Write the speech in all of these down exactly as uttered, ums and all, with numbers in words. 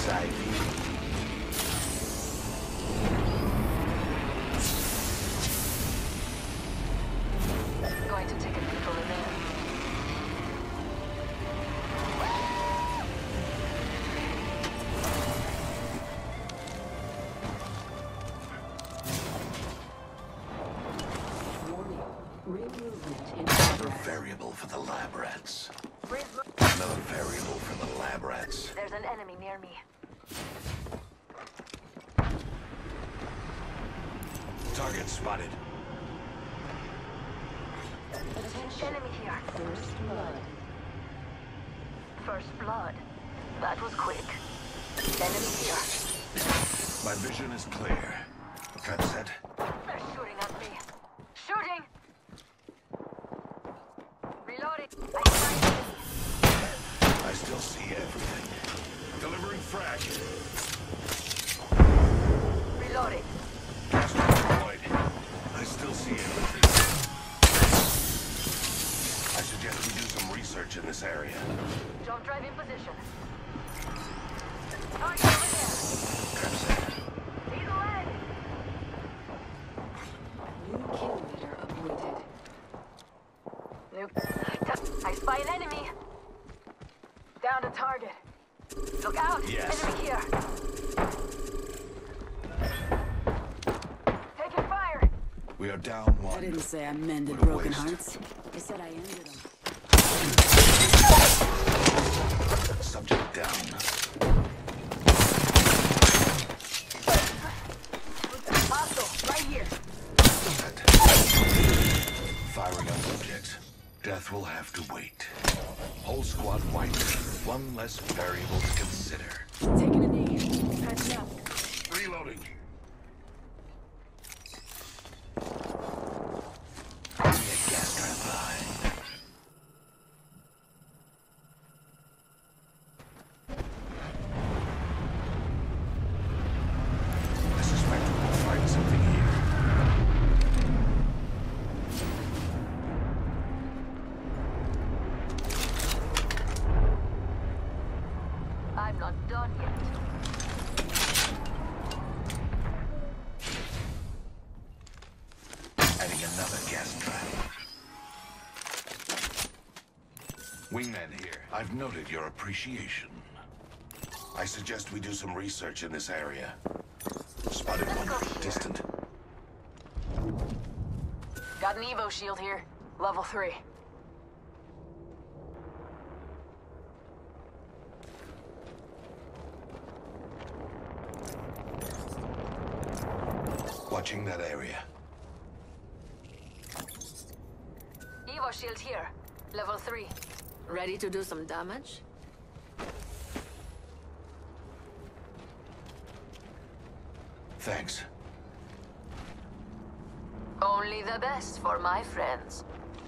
Going to take a peek over there. Warning. Re-movement in Another progress. variable for the lab rats. Breeze- Another variable for the lab rats. There's an enemy near me. Target spotted. Attention. Enemy here. First blood. First blood. That was quick. Enemy here. My vision is clear. That's it. They're shooting at me. Shooting! Reloading. I sight. I still see everything. Delivering frag. Reloading. Gas deployed. I still see everything. I suggest we do some research in this area. Jump drive in position. Target over there. That's it. He's away. New kill leader appointed. New. I spy an enemy. Down to target. Look out! Yes. Enemy here. Taking fire. We are down one. I didn't say I mended What a broken waste. hearts. I said I ended them. Subject down. Hostile, right here. Firing on subjects. Death will have to wait. Whole squad wiped. One less variable to consider. Taking a knee. Patching up. Reloading. Gas trap behind. I suspect we'll find something here. I'm not done yet. Adding another gas trap. Wingman here. I've noted your appreciation. I suggest we do some research in this area. Spotted one, distant. Got an Evo shield here. Level three. Watching that area. Evo shield here. Level three. Ready to do some damage? Thanks. Only the best for my friends.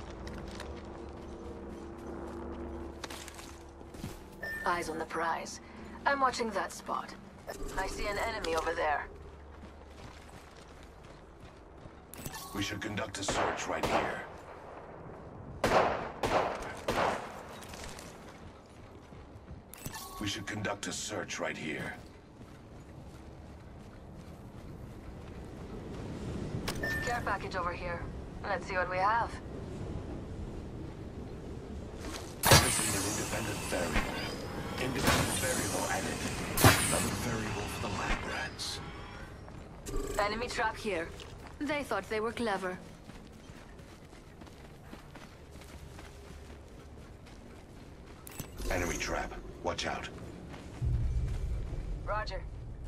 Eyes on the prize. I'm watching that spot. I see an enemy over there. We should conduct a search right here. We should conduct a search right here. Care package over here. Let's see what we have. Missing an independent variable. Independent variable added. Another variable for the lab rats. Enemy trap here. They thought they were clever. Enemy trap. Watch out. Roger.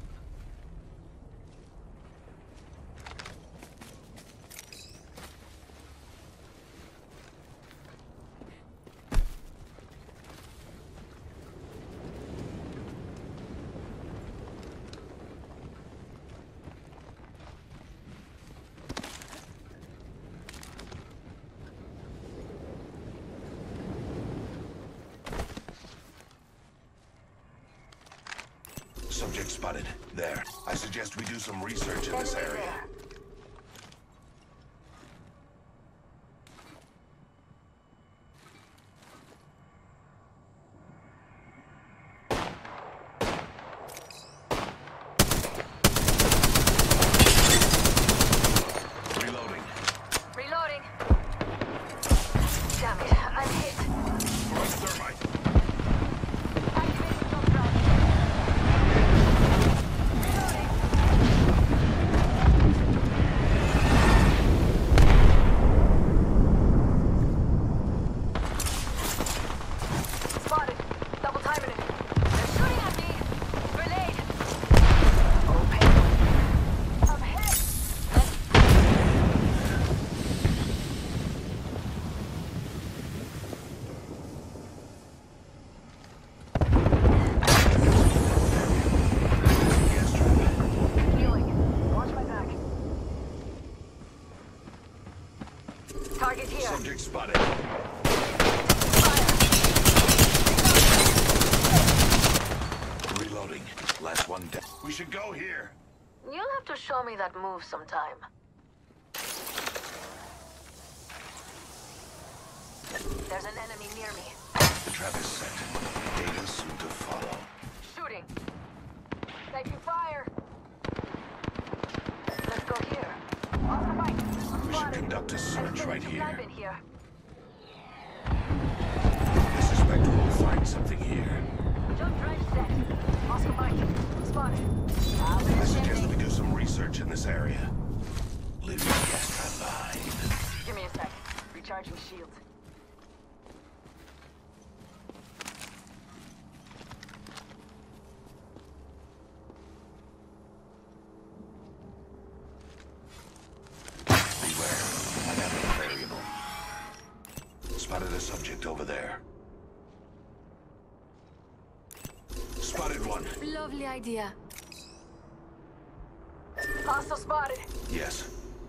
Subject spotted. There. I suggest we do some research in this Enemy area. there. Reloading. Last one down. We should go here. You'll have to show me that move sometime. There's an enemy near me. The trap is set. Data soon to follow. Shooting. Taking fire. Let's go here. Off the bike. We should conduct a search right here. In here. I suspect we'll find something here. Jump drive set. Oscar Mike. Spotted. I suggest we do some research in this area. Leave the gas trap behind. Give me a sec. Recharging shields. Beware. Dynamic variable. Spotted a subject over there. Spotted one. Lovely idea. Hostile spotted. Yes.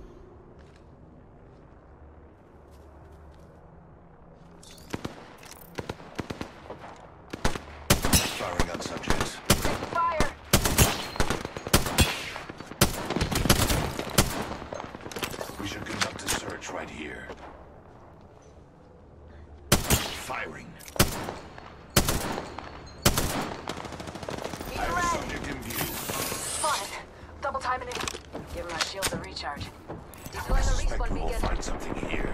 Firing on subjects. Taking fire. We should conduct a search right here. Firing. I have a subject in view. Spotted. Double timing it. Give my shields a recharge. I Deploying a suspect respawn we will beacon. find something here.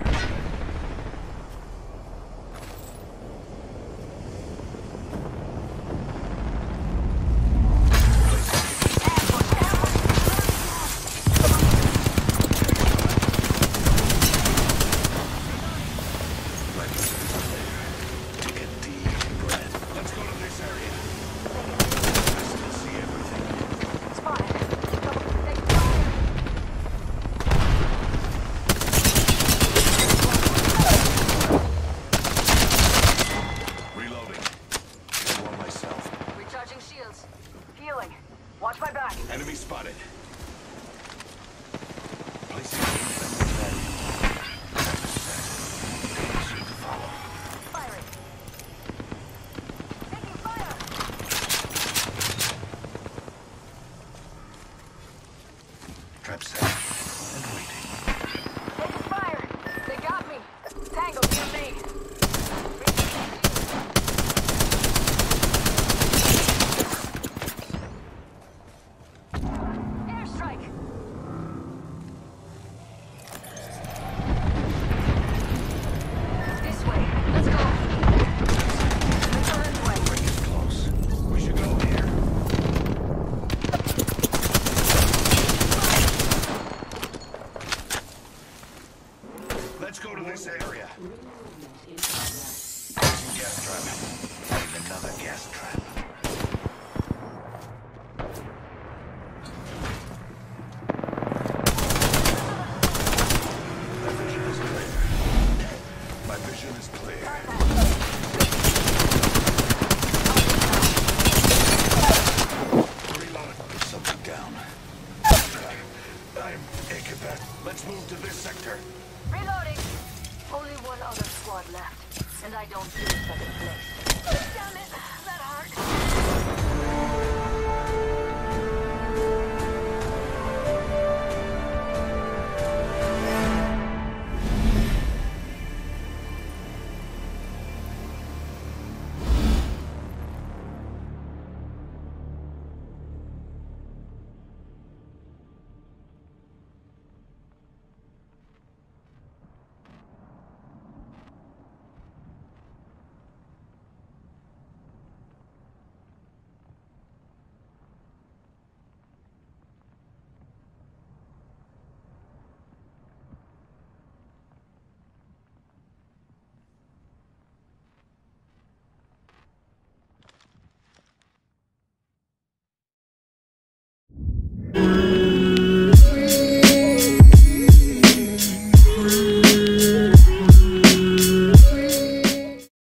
Take a deep breath. Let's go to this area. I still see everything. Spotted. Double taking fire. Reloading. Kill one myself. Recharging shields. Healing. Watch my back. Enemy spotted. Placing defensive value. Trap is set. Data soon to follow. Firing. Taking fire. Trap set.